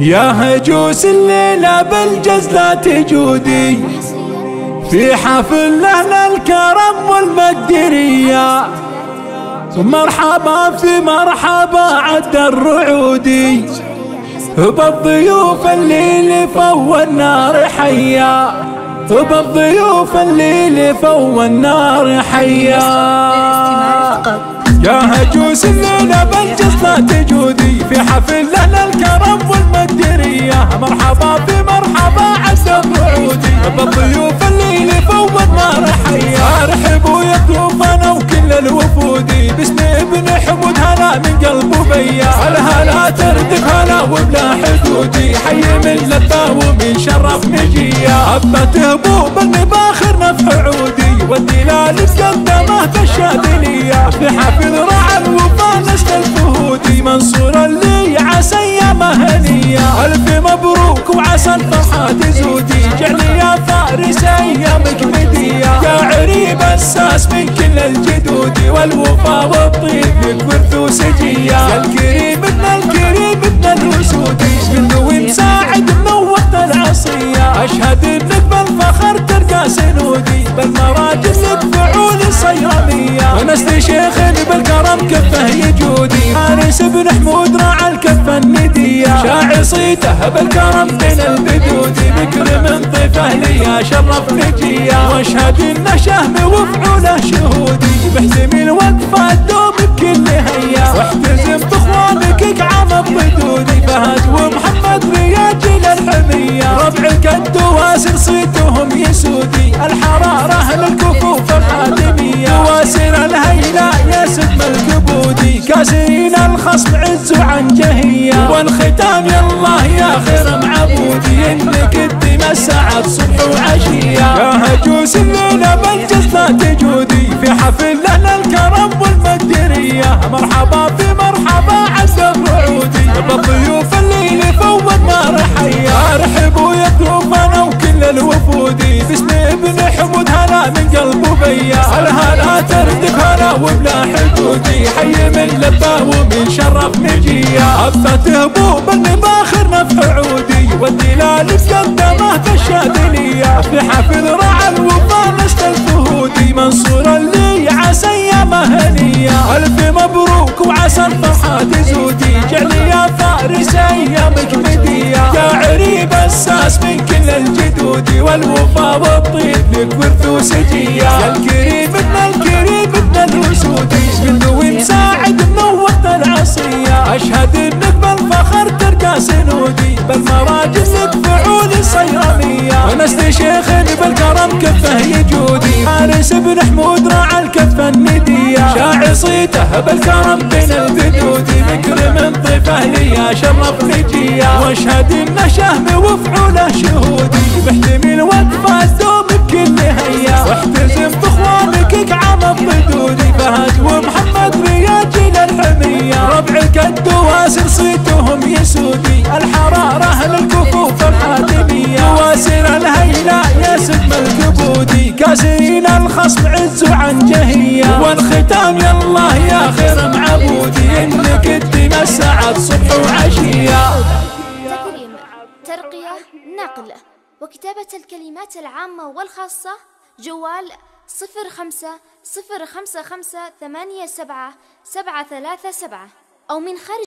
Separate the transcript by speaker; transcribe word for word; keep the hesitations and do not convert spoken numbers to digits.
Speaker 1: يا هجوس الليلة بالجزلة تجودي في حفل أهل الكرم والمقدرية، مرحبا في مرحبا عد الرعودي بالضيوف اللي لفوا النار حيا، بالضيوف اللي لفوا النار حيا. يا هجوس الليلة بالجزلة تجودي في حفل أهل الكرم والمقدرية، مرحبا في مرحبا عد الرعودي بالضيوف اللي لفوا النار حيا. ارحبوا يا ضيوفنا وكل الوفودي باسم ابن حمود هلا من قلبه بيا، الهلا تردف هلا وبلا حدودي، حي من لبا ومن شرف نجيا. هبت هبوب النباخر نفح عودي والدلال قدمه بالشاذلية، في حفل رعى الوفا نسل الفهودي منصور اللي عسى ايامه هنية. الف مبروك وعسى الفرحة تزودي، جعلي يا فارس ايامك بدية، يا عريب الساس من كل الجدود والوفا والطيب لك ورث وسجية. يا الكريم ابن الكريم ابن الوسودي من ذوي مساعد منوط العصية، اشهد انك بالفخر ترقى سنودي بالمراجل لك فعول صيرمية، ونسل شيخ بالكرم كفه يجودي، فارس بن حمود راعى الكفه الندية، شاعر صيته بالكرم بين البدود، بكر من ضيفه لي شرف نجية، واشهد انه شهم وفعوله شهودي، بحزم الوقفه الدوم بكل هيا، واحتزم باخوانك اقعام الضدودي، فهد ومحمد رياجل الحمية، ربعك الدواسر صيتهم يسودي، الحراره للكفوف الخادمية، دواسر الهيلا يا سم الكبودي، كاسرين الخصم عز عن جهية، والختام يالله يا خير معبودي، انك الدم السعد صبح وعشية. يا هجوس الليلة بالجزلة تجودي في حفل أهل الكرم والمقدرية، مرحبا في مرحبا عز الرعودي بالضيوف اللي لفوا النار حيا. ارحبوا يا ضيوفنا وكل الوفودي باسم ابن حمود هلا من قلبه بيا، الهلا تردف هلا وبلا حدودي، حي من لبا ومن شرف نجية. هبت هبوب النباخر نفح عودي والدلال قدمه بالشاذلية، في حفل رعى الوفا نسل الفهودي منصور اللي عسى ايامه هنية. الف مبروك وعسى الفرحة تزودي، جعلي يا فارس ايامك بدية، يا عريب الساس من كل الجدود والوفا والطيب لك ورث وسجية. يا الكريم ابن الكريم ابن الوسودي من ذوي مساعد منوط العصية، اشهد انك بالفخر ترقى سنودي بالمراجل لك فعول صيرمية، ونسل شيخ بالكرم كفه يجودي، فارس بن حمود راعى الكفه الندية، شاعر صيته بالكرم بين البدود، بكر من ضيفه لي شرف نجية، واشهد انه شهم وفعوله شهودي، بحتم الوقفه الدوم بكل هيا، واحتزم باخوانك اقعام الضدود، فهد ومحمد رياجل الحمية، ربعك الدواسر صيتهم يسودي، الحراره للكفوف الخادمية، دواسر الهيلا يا سم الكبودي، كاسرين الخصم عز عن جهية، والختام يالله يا خير معبودي، انك الدم السعد صبح وعشية.
Speaker 2: تكريم، ترقية، نقل، وكتابة الكلمات العامة والخاصة، جوال صفر خمسة صفر خمسة خمسة ثمانية سبعة سبعة ثلاثة سبعة، أو من خارج